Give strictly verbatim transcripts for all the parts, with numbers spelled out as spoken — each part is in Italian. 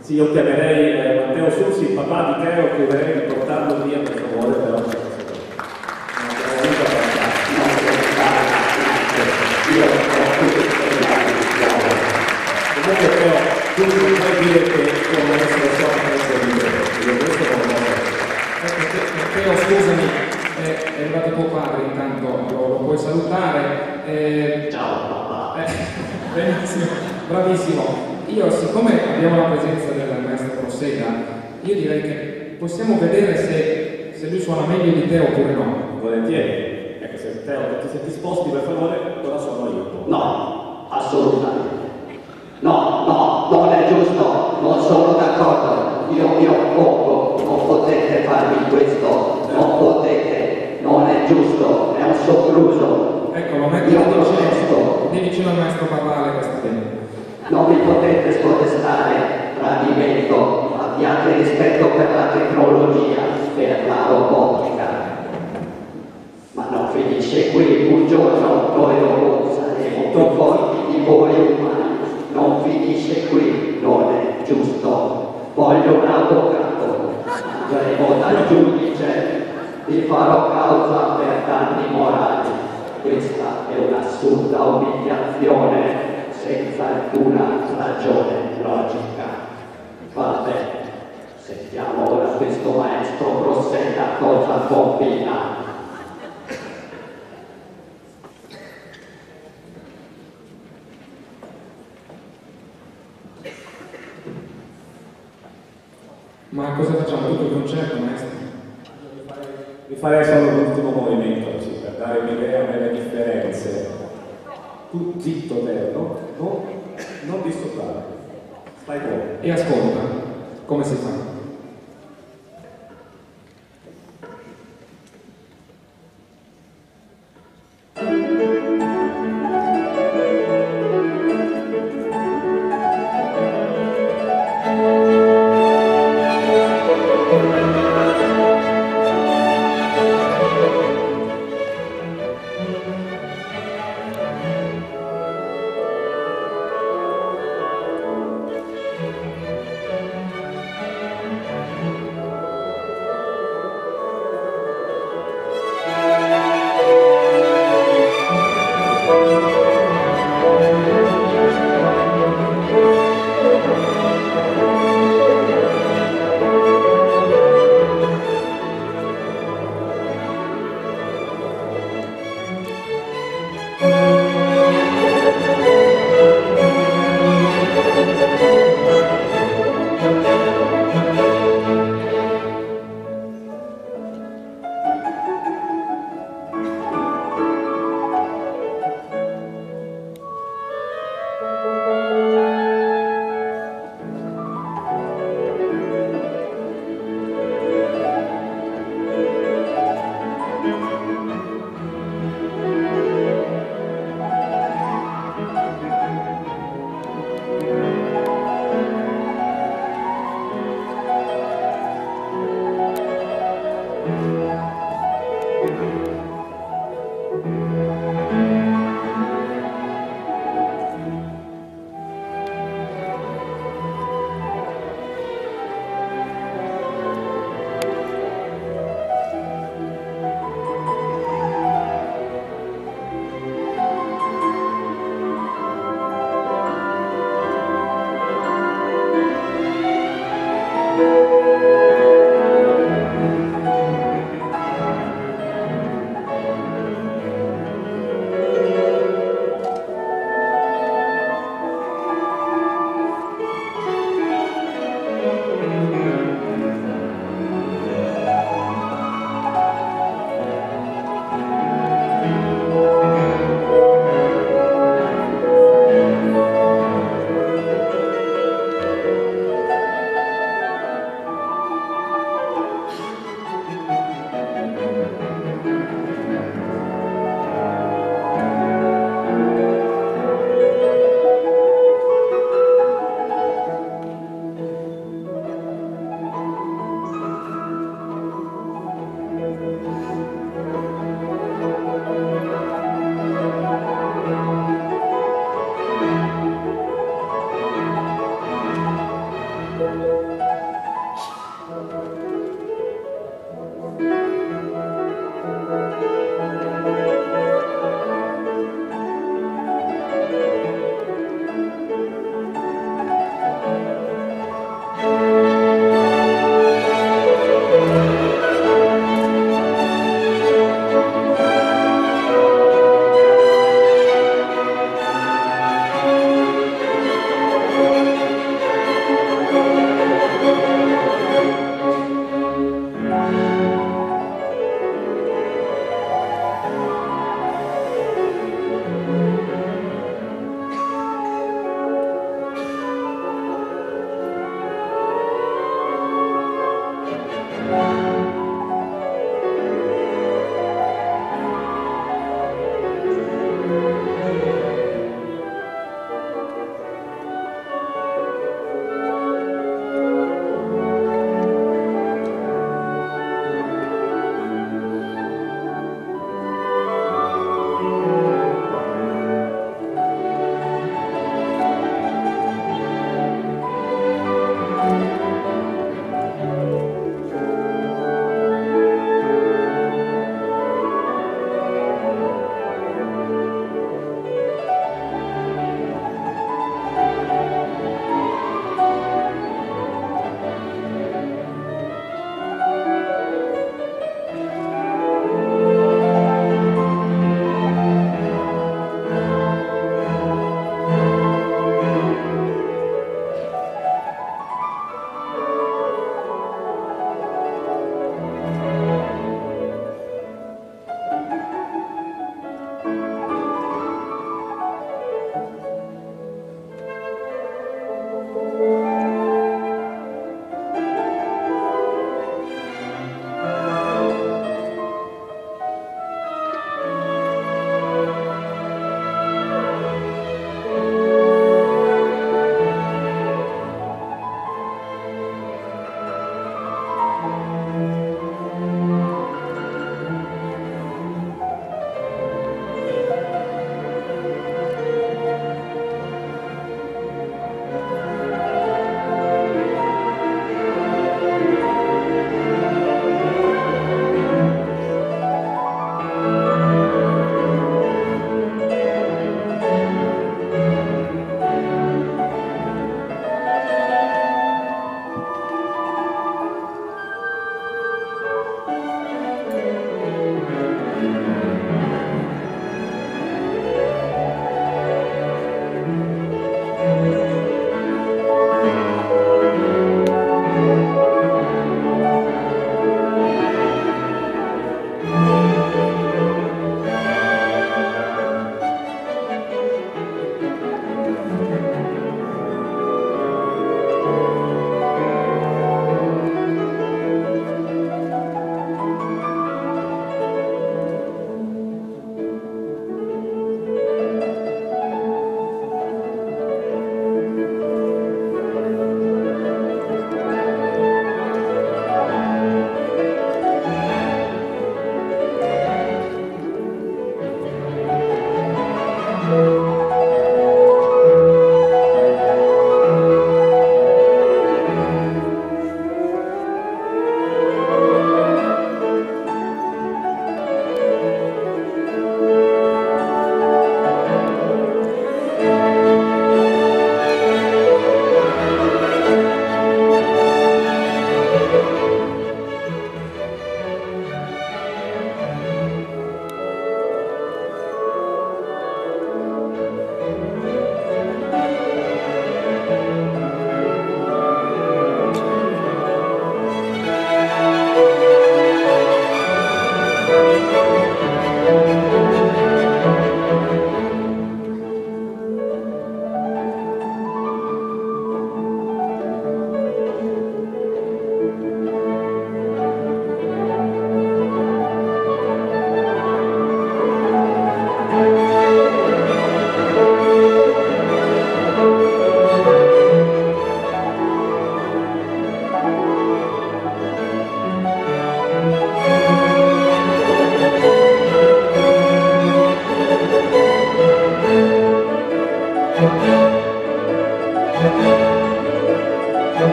Sì, io chiamerei eh, Matteo Sussi, il papà di Teo, chiederei di portarlo via per favore, però c'è questo. Comunque Teo, tu non puoi dire che tuo maestro so che io questo non lo so. Teo, scusami, è, è arrivato tuo padre, intanto lo, lo puoi salutare. Eh, Ciao papà. Eh, benissimo, bravissimo. Io, siccome abbiamo la presenza del maestro Prosseda, io direi che possiamo vedere se, se lui suona meglio di te oppure no. Volentieri. Ecco, se Teo, se ti sposti per favore, ora suono io. No, assolutamente. No, no, non è giusto, non sono d'accordo. Io mi oppongo, non potete farmi questo, non potete, non è giusto, è un sopruso. Ecco, lo metto vicino, di vicino al maestro Barrale questa bene. Non vi potete spodestare, tradimento, abbiate rispetto per la tecnologia, per la robotica. Ma non finisce qui, un giorno noi robot saremo più forti di voi umani. Non finisce qui, non è giusto. Voglio un avvocato, andremo dal giudice, vi farò causa per danni morali. Questa è un'assurda umiliazione senza alcuna ragione logica. Va bene, sentiamo ora questo maestro Prosseda cosa combina. Ma cosa facciamo? Tutto il concerto, maestro? Vi farei solo l'ultimo movimento, così, per dare un'idea delle differenze. Tu zitto Teo, no? No? Non disturbare. Stai buono. E ascolta, come si fa?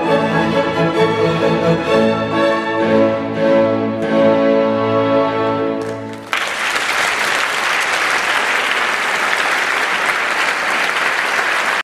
Thank you.